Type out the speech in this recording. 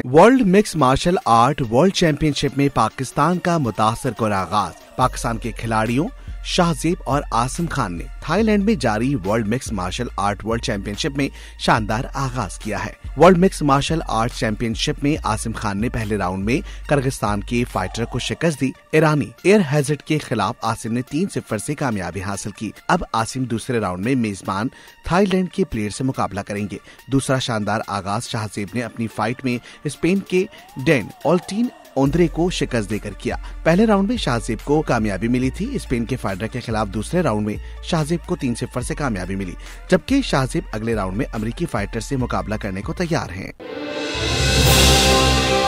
World mix martial art world championship में पाकिस्तान का मुतासर कुन आगाज। पाकिस्तान के खिलाड़ियों शाहजेब और आसिम खान ने थाईलैंड में जारी world mix martial art world championship में शानदार आगाज किया है। World mix martial art championship में आसिम खान ने पहले राउंड में किर्गिस्तान के फाइटर को शिकस्त दी। ईरानी एयर हैजर्ड के खिलाफ आसिम ने 3-0 से कामयाबी हासिल की। अब आसिम दूसरे राउंड में मेजबान थाईलैंड के प्लेयर से मुकाबला करेंगे। दूसरा शानदार आगाज शाहजेब ने अपनी फाइट में स्पेन के डेन ऑल्टीन ओंद्रे को शिकस्त देकर किया। पहले राउंड में शाहजेब को कामयाबी मिली थी। स्पेन के फाइटर के खिलाफ दूसरे राउंड में शाहजेब को 3-0 से कामयाबी मिली, जबकि शाहजेब अगले राउंड में अमेरिकी फाइटर से मुकाबला करने को तैयार हैं।